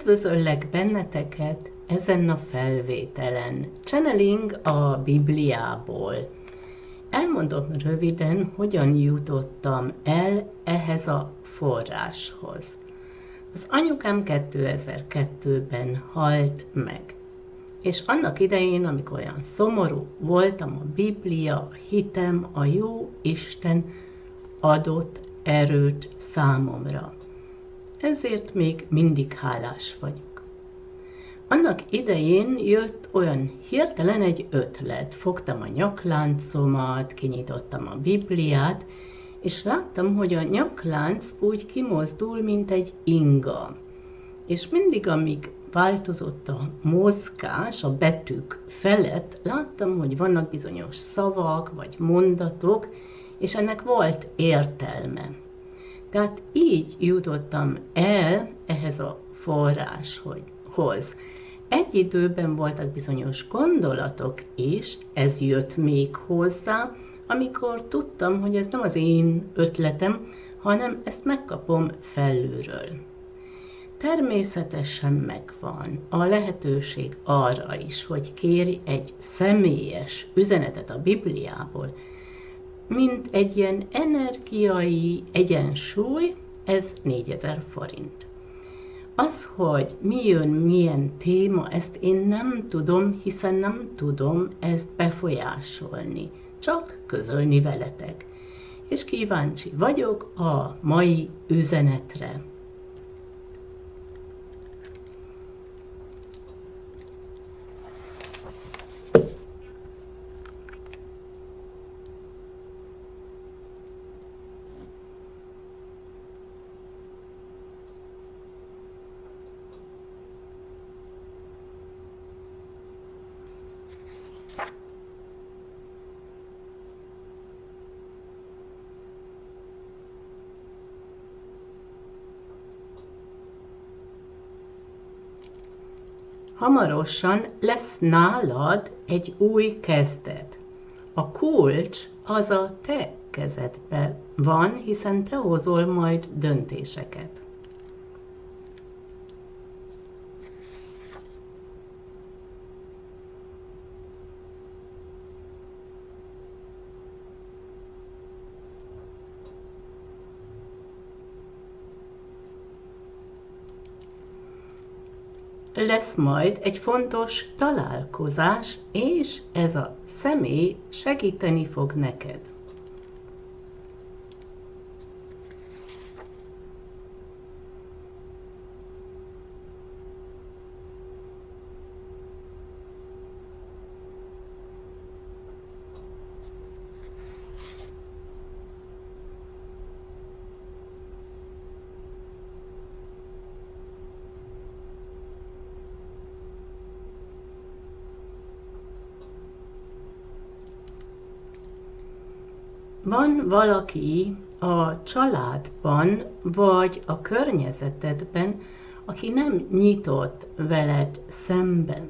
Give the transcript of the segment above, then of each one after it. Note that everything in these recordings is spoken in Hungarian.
Üdvözöllek benneteket ezen a felvételen. Channeling a Bibliából. Elmondom röviden, hogyan jutottam el ehhez a forráshoz. Az anyukám 2002-ben halt meg. És annak idején, amikor olyan szomorú voltam, a Biblia, a hitem, a jó Isten adott erőt számomra. Ezért még mindig hálás vagyok. Annak idején jött olyan hirtelen egy ötlet. Fogtam a nyakláncomat, kinyitottam a Bibliát, és láttam, hogy a nyaklánc úgy kimozdul, mint egy inga. És mindig, amíg változott a mozgás a betűk felett, láttam, hogy vannak bizonyos szavak vagy mondatok, és ennek volt értelme. Tehát így jutottam el ehhez a forráshoz. Egy időben voltak bizonyos gondolatok is, ez jött még hozzá, amikor tudtam, hogy ez nem az én ötletem, hanem ezt megkapom felülről. Természetesen megvan a lehetőség arra is, hogy kérj egy személyes üzenetet a Bibliából, mint egy ilyen energiai egyensúly, ez 4000 forint. Az, hogy mi jön, milyen téma, ezt én nem tudom, hiszen nem tudom ezt befolyásolni, csak közölni veletek. És kíváncsi vagyok a mai üzenetre. Hamarosan lesz nálad egy új kezdet. A kulcs az a te kezedben van, hiszen te hozol majd döntéseket. Lesz majd egy fontos találkozás, és ez a személy segíteni fog neked. Van valaki a családban, vagy a környezetedben, aki nem nyitott veled szemben.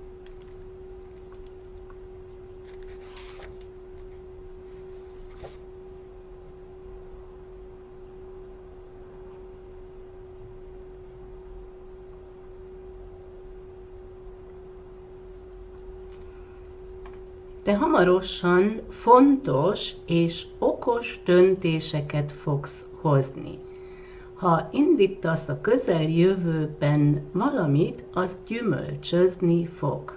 De hamarosan fontos és okos döntéseket fogsz hozni. Ha indítasz a közeljövőben valamit, az gyümölcsözni fog.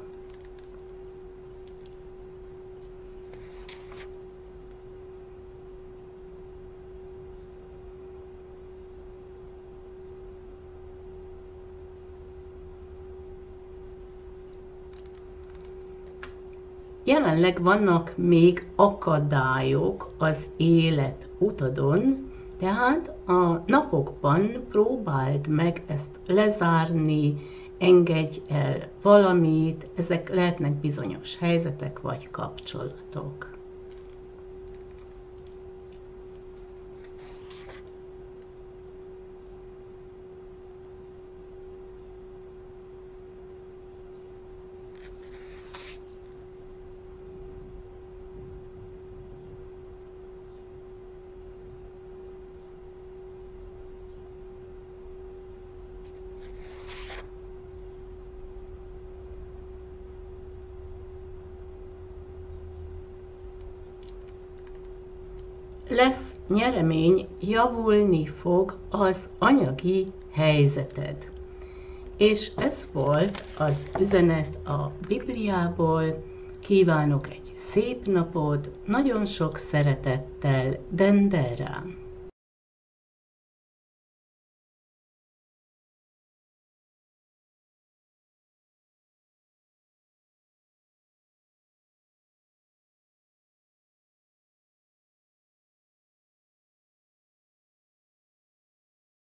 Jelenleg vannak még akadályok az élet utadon, tehát a napokban próbáld meg ezt lezárni, engedj el valamit, ezek lehetnek bizonyos helyzetek vagy kapcsolatok. lesz nyeremény, javulni fog az anyagi helyzeted. És ez volt az üzenet a Bibliából. Kívánok egy szép napot, nagyon sok szeretettel, Dendera.